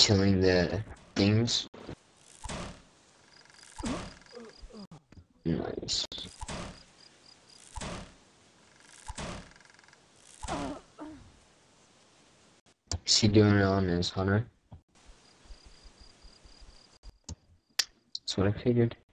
killing the things. Nice. Is he doing it on his hunter? That's what I figured.